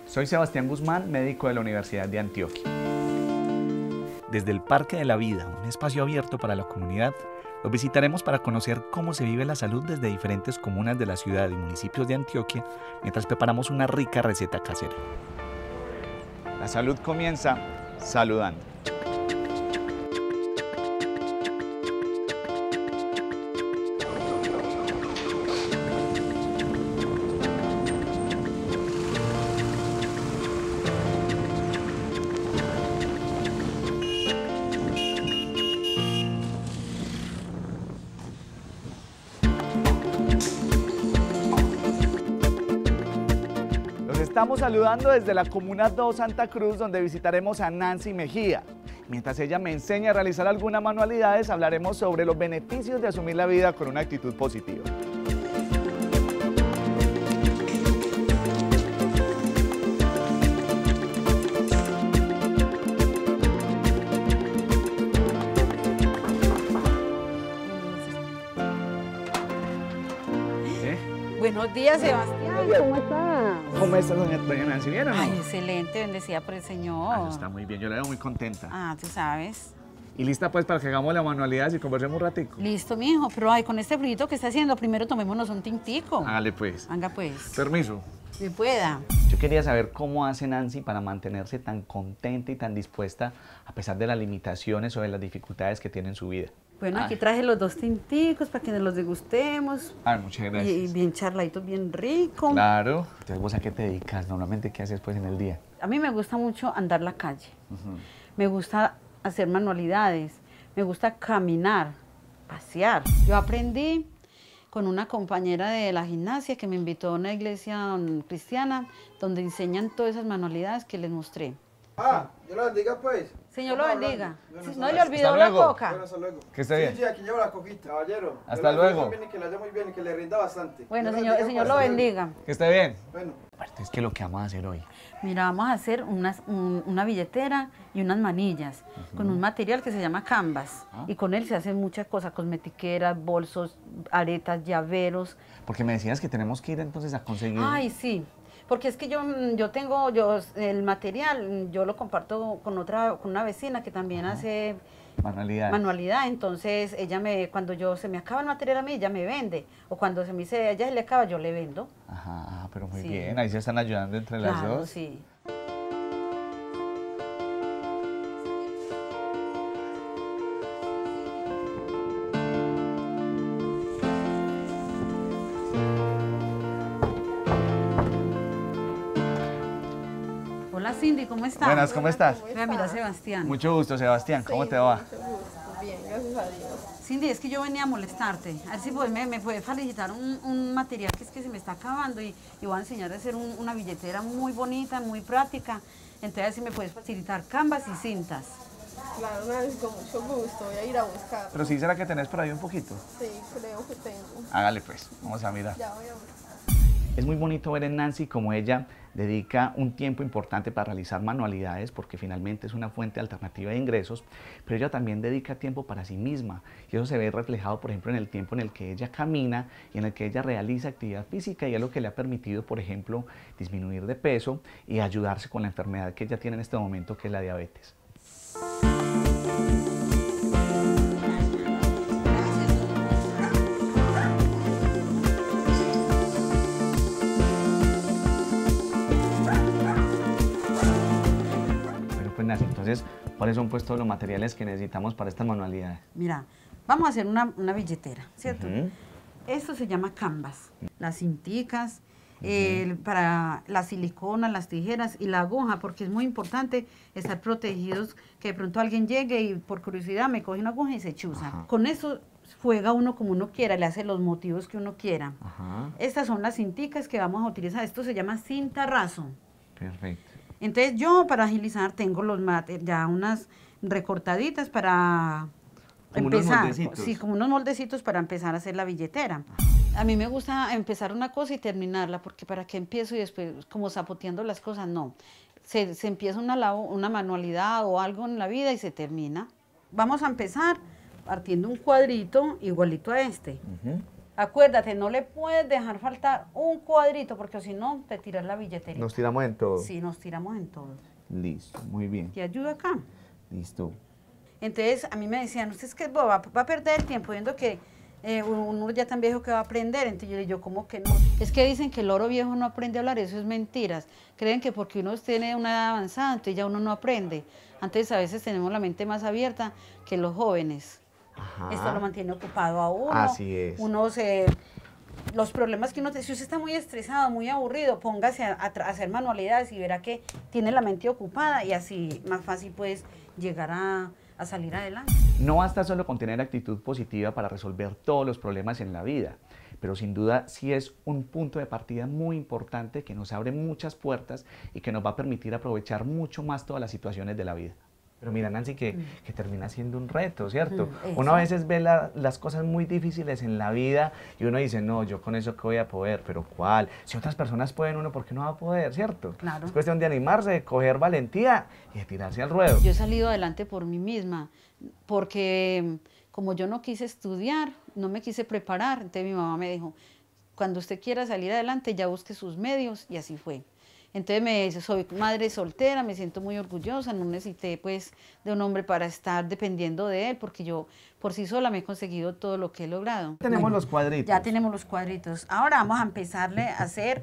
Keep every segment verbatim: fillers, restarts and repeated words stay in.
Soy Sebastián Guzmán, médico de la Universidad de Antioquia. Desde el Parque de la Vida, un espacio abierto para la comunidad, los visitaremos para conocer cómo se vive la salud desde diferentes comunas de la ciudad y municipios de Antioquia, mientras preparamos una rica receta casera. La salud comienza saludando. Estamos saludando desde la Comuna dos Santa Cruz, donde visitaremos a Nancy Mejía. Mientras ella me enseña a realizar algunas manualidades, hablaremos sobre los beneficios de asumir la vida con una actitud positiva. Buenos días, Sebastián. ¿Cómo está? ¿Cómo está, doña, doña Nancy? ¿Bien o no? Ay, excelente, bendecida por el Señor. Ah, está muy bien, yo la veo muy contenta. Ah, tú sabes. ¿Y lista pues para que hagamos la manualidad y conversemos un ratico? Listo, mijo, pero ay, con este frito que está haciendo, primero tomémonos un tintico. Hágale pues. Venga pues. Permiso. Si pueda. Yo quería saber cómo hace Nancy para mantenerse tan contenta y tan dispuesta a pesar de las limitaciones o de las dificultades que tiene en su vida. Bueno, Ay. aquí traje los dos tinticos para que nos los degustemos. Ay, muchas gracias. Y bien charladitos, bien rico. Claro. Entonces, ¿vos a qué te dedicas? Normalmente, ¿qué haces pues en el día? A mí me gusta mucho andar la calle. Uh-huh. Me gusta hacer manualidades. Me gusta caminar, pasear. Yo aprendí con una compañera de la gimnasia que me invitó a una iglesia cristiana donde enseñan todas esas manualidades que les mostré. Ah, Dios lo bendiga pues. Señor lo bendiga. Bueno, Si no le olvidó la coca. Bueno, hasta luego. Que esté Sí, bien. sí, aquí llevo la coquita, caballero. Hasta Que le vaya luego. muy bien y que le vaya muy bien y que le rinda bastante. Bueno, Dios señor, el bendiga, Señor pues, lo hasta luego. bendiga. Que esté bien. Bueno. Aparte, es que lo que vamos a hacer hoy. Mira, vamos a hacer unas, un- una billetera y unas manillas uh-huh. con un material que se llama canvas. Ah. Y con él se hacen muchas cosas, cosmetiqueras, bolsos, aretas, llaveros. Porque me decías que tenemos que ir entonces a conseguir... Ay, sí. Porque es que yo, yo tengo, yo el material, yo lo comparto con otra, con una vecina que también Ajá. hace Manualidad. manualidad, entonces ella me, cuando yo se me acaba el material a mí, ella me vende, o cuando se me dice, a ella se le acaba, yo le vendo. Ajá, ah, pero muy Sí. bien, ahí se están ayudando entre las Claro, dos. sí. Hola Cindy, ¿cómo estás? Buenas, ¿cómo estás? Vea, mira Sebastián. Mucho gusto, Sebastián, ¿cómo Sí, te va? mucho gusto. Bien, gracias a Dios. Cindy, es que yo venía a molestarte. A ver si pues, me, me puede facilitar un, un material que es que se me está acabando y, y voy a enseñar a hacer un- una billetera muy bonita, muy práctica. Entonces, a ver si me puedes facilitar canvas y cintas. Claro, Nancy, con mucho gusto. Voy a ir a buscar. Pero sí, ¿será que tenés por ahí un poquito? Sí, creo que tengo. Hágale pues, vamos a mirar. Ya voy a buscar. Es muy bonito ver en Nancy cómo ella dedica un tiempo importante para realizar manualidades porque finalmente es una fuente alternativa de ingresos, pero ella también dedica tiempo para sí misma y eso se ve reflejado, por ejemplo, en el tiempo en el que ella camina y en el que ella realiza actividad física y es lo que le ha permitido, por ejemplo, disminuir de peso y ayudarse con la enfermedad que ella tiene en este momento, que es la diabetes. Entonces, ¿cuáles son pues todos los materiales que necesitamos para estas manualidades? Mira, vamos a hacer una, una billetera, ¿cierto? Uh-huh. Esto se llama canvas. Las cinticas, uh-huh. el, para la silicona, las tijeras y la aguja, porque es muy importante estar protegidos, que de pronto alguien llegue y por curiosidad me coge una aguja y se chuza. Uh-huh. Con eso juega uno como uno quiera, le hace los motivos que uno quiera. Uh-huh. Estas son las cinticas que vamos a utilizar. Esto se llama cinta raso. Perfecto. Entonces yo para agilizar tengo los mate, ya unas recortaditas para como empezar. Unos moldecitos. Sí, como unos moldecitos para empezar a hacer la billetera. A mí me gusta empezar una cosa y terminarla, porque para qué empiezo y después como zapoteando las cosas, no. Se, se empieza una, una manualidad o algo en la vida y se termina. Vamos a empezar partiendo un cuadrito igualito a este. Uh-huh. Acuérdate, no le puedes dejar faltar un cuadrito, porque si no, te tiras la billetera. Nos tiramos en todo. Sí, nos tiramos en todo. Listo, muy bien. ¿Te ayuda acá? Listo. Entonces, a mí me decían, usted es que va, va a perder el tiempo viendo que eh, uno ya tan viejo que va a aprender. Entonces yo le digo, ¿cómo que no? Es que dicen que el loro viejo no aprende a hablar, eso es mentiras. Creen que porque uno tiene una edad avanzada, entonces ya uno no aprende. Entonces a veces tenemos la mente más abierta que los jóvenes. Ajá. Esto lo mantiene ocupado a uno. Así es. Uno se... Los problemas que uno... te- Si usted está muy estresado, muy aburrido, póngase a, a tra- a hacer manualidades y verá que tiene la mente ocupada y así más fácil puedes llegar a, a salir adelante. No basta solo con tener actitud positiva para resolver todos los problemas en la vida, pero sin duda sí es un punto de partida muy importante que nos abre muchas puertas y que nos va a permitir aprovechar mucho más todas las situaciones de la vida. Pero mira, Nancy, que, mm. que termina siendo un reto, ¿cierto? Mm, uno a veces ve la, las cosas muy difíciles en la vida y uno dice, no, yo con eso qué voy a poder, pero ¿cuál? Si otras personas pueden, uno, ¿por qué no va a poder, cierto? Claro. Es cuestión de animarse, de coger valentía y de tirarse al ruedo. Yo he salido adelante por mí misma, porque como yo no quise estudiar, no me quise preparar, entonces mi mamá me dijo, cuando usted quiera salir adelante, ya busque sus medios, y así fue. Entonces me dice, soy madre soltera, me siento muy orgullosa, no necesité pues de un hombre para estar dependiendo de él, porque yo por sí sola me he conseguido todo lo que he logrado. Tenemos Bueno, los cuadritos. Ya tenemos los cuadritos. Ahora vamos a empezarle a hacer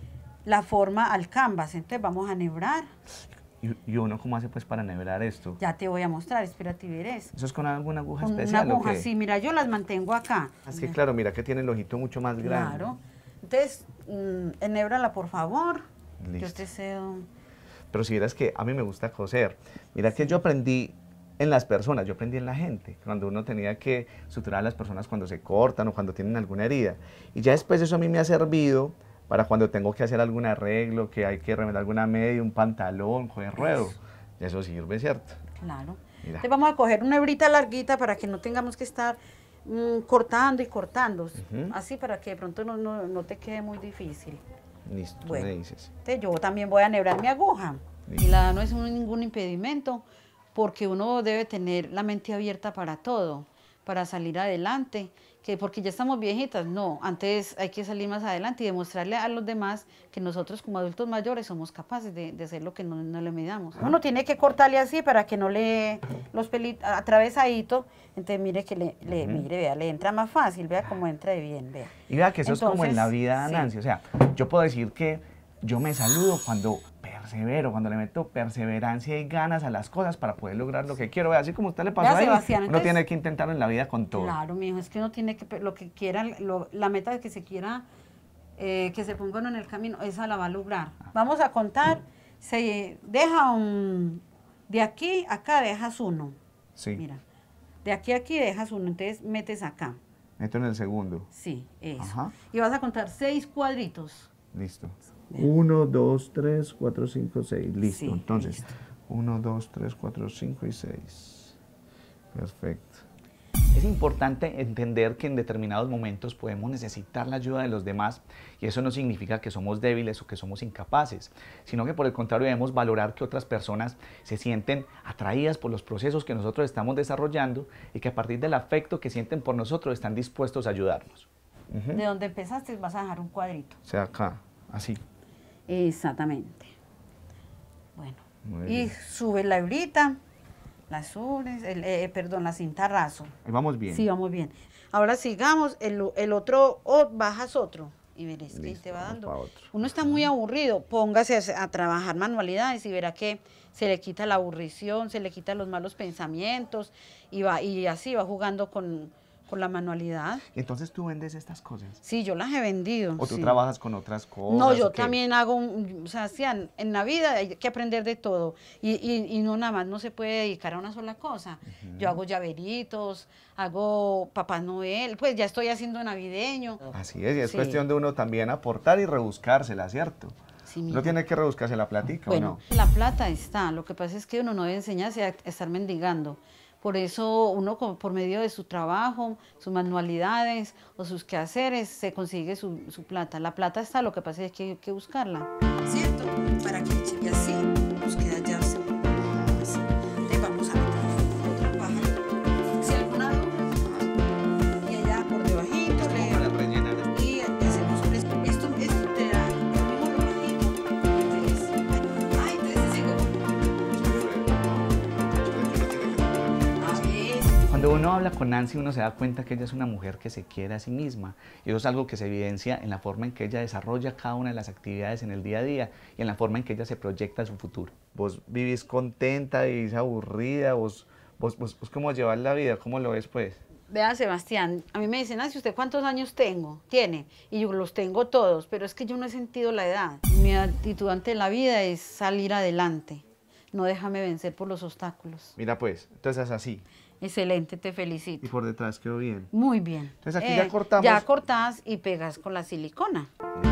la forma al canvas. Entonces vamos a nebrar. ¿Y, y uno cómo hace pues para nebrar esto? Ya te voy a mostrar, espérate y verás. ¿Eso es con alguna aguja Con especial una aguja, o qué? sí, mira, yo las mantengo acá. Es que claro, mira que tiene el ojito mucho más grande. Claro. Entonces, mm, enhébrala por favor. Listo. Yo te cedo. Pero si vieras que a mí me gusta coser. Mira que yo aprendí en las personas, yo aprendí en la gente, cuando uno tenía que suturar a las personas cuando se cortan o cuando tienen alguna herida. Y ya después eso a mí me ha servido para cuando tengo que hacer algún arreglo, que hay que remendar alguna media, un pantalón, coger ruedo. Y eso sirve, ¿cierto? Claro. Mira. Entonces vamos a coger una hebrita larguita para que no tengamos que estar mm, cortando y cortando. Ujú. Así para que de pronto no, no, no te quede muy difícil. Listo, tú Bueno. me dices. Entonces yo también voy a nebrar mi aguja. Listo. Y la no es un- ningún impedimento, porque uno debe tener la mente abierta para todo, para salir adelante, que porque ya estamos viejitas, no, antes hay que salir más adelante y demostrarle a los demás que nosotros como adultos mayores somos capaces de, de hacer lo que no, no le midamos. Uno tiene que cortarle así para que no le los pelitos atravesaditos, entonces mire que le, le mire, vea, le entra más fácil, vea cómo entra de bien, vea. Y vea que eso es como en la Entonces, vida, sí. Nancy. O sea, yo puedo decir que yo me saludo cuando persevero, cuando le meto perseverancia y ganas a las cosas para poder lograr lo que quiero. Vea, así como a usted le pasó Vea, ahí, Sebastián, uno entonces- tiene que intentarlo en la vida con todo. Claro, mijo, es que uno tiene que, pe- lo que quiera, lo- la meta que se quiera, eh, que se ponga uno en el camino, esa la va a lograr. Vamos a contar, se deja un, de aquí a acá dejas uno, Sí, mira, de aquí a aquí dejas uno, entonces metes acá, meto en el segundo. sí, eso. Ajá. Y vas a contar seis cuadritos. Listo. Uno, dos, tres, cuatro, cinco, seis. Listo. Sí, Entonces, listo. uno, dos, tres, cuatro, cinco y seis. Perfecto. Es importante entender que en determinados momentos podemos necesitar la ayuda de los demás y eso no significa que somos débiles o que somos incapaces, sino que por el contrario debemos valorar que otras personas se sienten atraídas por los procesos que nosotros estamos desarrollando y que a partir del afecto que sienten por nosotros están dispuestos a ayudarnos. Ujú. De donde empezaste vas a dejar un cuadrito. O sea, acá, así. Exactamente. Bueno, Muy y bien. subes la hebrita, la subes, el, eh, perdón, la cinta raso. Ahí vamos bien. Sí, vamos bien. Ahora sigamos, el, el otro, o bajas otro, y verás que Listo, te va vamos dando. pa' otro. Uno está muy aburrido, póngase a, a trabajar manualidades y verá que se le quita la aburrición, se le quitan los malos pensamientos, y, va, y así va jugando con, con la manualidad. Y entonces tú vendes estas cosas. Sí, yo las he vendido. ¿O tú sí. trabajas con otras cosas? No, yo o qué? también hago, un- o sea, Sebastián, en la vida hay que aprender de todo y, y, y no nada más, no se puede dedicar a una sola cosa. Yo hago llaveritos, hago Papá Noel, pues ya estoy haciendo navideño. Así es, y es Sí. cuestión de uno también aportar y rebuscársela, ¿cierto? Sí, No mija. tiene que rebuscarse la platica, Bueno, ¿o no? la plata está, lo que pasa es que uno no debe enseñarse a estar mendigando. Por eso uno co- por medio de su trabajo, sus manualidades o sus quehaceres se consigue su, su plata. La plata está, lo que pasa es que hay que buscarla. ¿Cierto? Para que y así nos queda ya así. Entonces vamos a meter otra paja. Si alguna duda, y allá por debajito le... Cuando uno habla con Nancy, uno se da cuenta que ella es una mujer que se quiere a sí misma. Y eso es algo que se evidencia en la forma en que ella desarrolla cada una de las actividades en el día a día y en la forma en que ella se proyecta a su futuro. Vos vivís contenta, vivís aburrida, vos, vos, vos, vos ¿cómo llevas la vida? ¿Cómo lo ves, pues? Vea, Sebastián, a mí me dicen, Nancy, ¿usted cuántos años tengo? Tiene. Y yo los tengo todos, pero es que yo no he sentido la edad. Mi actitud ante la vida es salir adelante. No déjame vencer por los obstáculos. Mira, pues, entonces es así. Excelente, te Y felicito. por detrás quedó bien. Muy bien. Entonces aquí ya cortamos. Ya cortás y pegas con la silicona.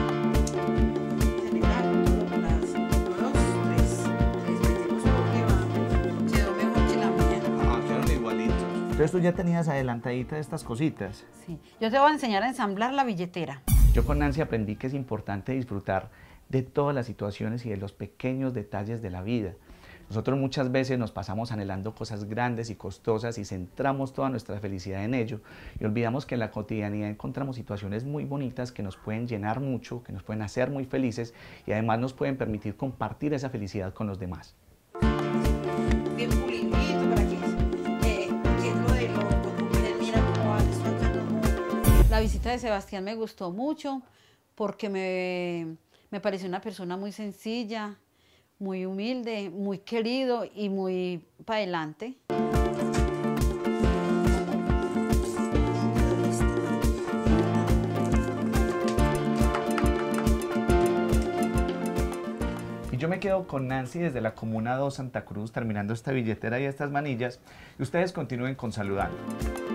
Ah, quedaron igualitos. Entonces tú ya tenías adelantaditas estas cositas. Sí. Yo te voy a enseñar a ensamblar la billetera. Yo con Nancy aprendí que es importante disfrutar de todas las situaciones y de los pequeños detalles de la vida. Nosotros muchas veces nos pasamos anhelando cosas grandes y costosas y centramos toda nuestra felicidad en ello y olvidamos que en la cotidianidad encontramos situaciones muy bonitas que nos pueden llenar mucho, que nos pueden hacer muy felices y además nos pueden permitir compartir esa felicidad con los demás. Bien pulidito para que eh, quiero de loco, miren, mira cómo va esto acá. La visita de Sebastián me gustó mucho porque me, me pareció una persona muy sencilla, muy humilde, muy querido y muy para adelante. Y yo me quedo con Nancy desde la Comuna dos Santa Cruz terminando esta billetera y estas manillas y ustedes continúen con Saludando.